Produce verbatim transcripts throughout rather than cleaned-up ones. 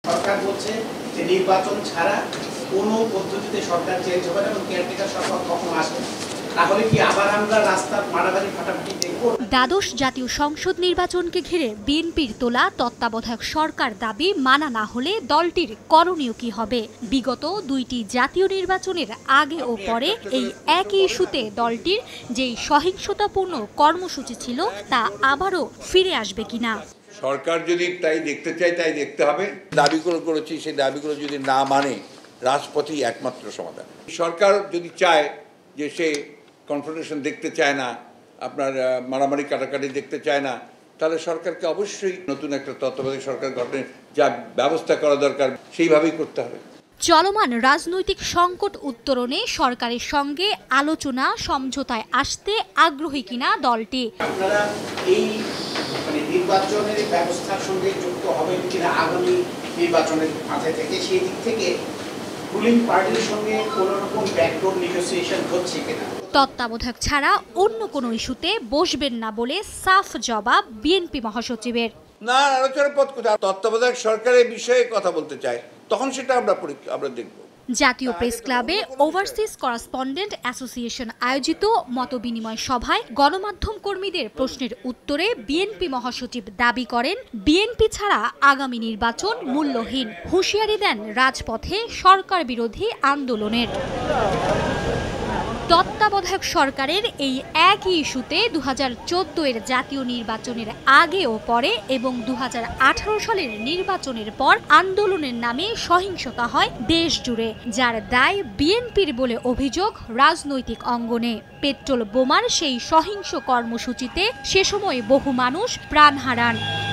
সরকার বলছে যে নির্বাচন ছাড়া কোনো পদ্ধতিতে সরকার চেঞ্জ হবে না এবং কেয়ারটেকার সরকার কখনো আসবে না। তাহলে কি আবার আমরা রাস্তার মারামারি ফাটাফাটি দেখব? দ্বাদশ জাতীয় সংসদ নির্বাচনকে ঘিরে বিএনপির তোলা তত্ত্বাবধায়ক সরকার দাবি মানা না হলে দলটির করণীয় কি হবে? বিগত দুইটি জাতীয় নির্বাচনের আগে ও পরে এই একই ইস্যুতে দলটির যেই সহিংসতাপূর্ণ কর্মসূচি ছিল তা আবারও ফিরে আসবে কিনা? সরকার যদি তাই দেখতে চায় তাই দেখতে হবে। দাবিগুলো করেছি, সেই দাবিগুলো যদি না মানে রাজপথই একমাত্র সমাধান। সরকার যদি চায় যে সে কনফ্রন্টেশন দেখতে চায় না, আপনার মারামারি কাটাকাটি দেখতে চায় না, তাহলে সরকারকে অবশ্যই নতুন একটা তত্ত্বাবধায়ক সরকার গঠনের যা ব্যবস্থা করা দরকার সেইভাবেই করতে হবে। চলমান রাজনৈতিক সংকট উত্তরণে সরকারের সঙ্গে আলোচনা সমঝোতায় আসতে আগ্রহী কিনা দলটি? আপনারা এই মানে নির্বাচনের ব্যবস্থার সঙ্গে যুক্ত হবেন কিনা আগামী নির্বাচনের মাঝে থেকে, সেই দিক থেকে রুলিং পার্টির সঙ্গে কোনো রকম ব্যাকডোর নেগোসিয়েশন হচ্ছে কিনা? তত্ত্বাবধায়ক ছাড়া অন্য কোনো ইস্যুতে বসবেন না বলে সাফ জবাব বিএনপি মহাসচিবের। না, আলোচনার পথ কোথায়? তত্ত্বাবধায়ক সরকারের বিষয়ে কথা বলতে চায়, তখন সেটা আমরা আমরা দেখব। জাতীয় প্রেস ক্লাবে ওভারসিজ করেসপন্ডেন্ট অ্যাসোসিয়েশন আয়োজিত মতবিনিময় সভায় গণমাধ্যম কর্মীদের প্রশ্নের উত্তরে বিএনপি মহাসচিব দাবি করেন, বিএনপি ছাড়া আগামী নির্বাচন মূল্যহীন। হুঁশিয়ারি দেন রাজপথে সরকার বিরোধী আন্দোলনের। তত্ত্বাবধায়ক সরকারের এই একই ইস্যুতে দু হাজার চোদ্দ এর জাতীয় নির্বাচনের আগে ও পরে এবং দু হাজার আঠারো সালের নির্বাচনের পর আন্দোলনের নামে সহিংসতা হয় দেশ জুড়ে, যার দায় বিএনপির বলে অভিযোগ রাজনৈতিক অঙ্গনে। পেট্রোল বোমার সেই সহিংস কর্মসূচিতে সে সময় বহু মানুষ প্রাণ হারান।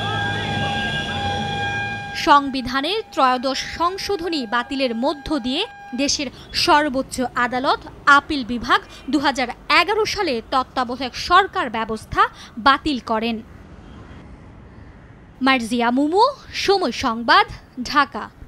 সংবিধানের ত্রয়োদশ সংশোধনী বাতিলের মধ্য দিয়ে দেশের সর্বোচ্চ আদালত আপিল বিভাগ দু হাজার এগারো সালে তত্ত্বাবধায়ক সরকার ব্যবস্থা বাতিল করেন। মার্জিয়া মুমু, সময় সংবাদ, ঢাকা।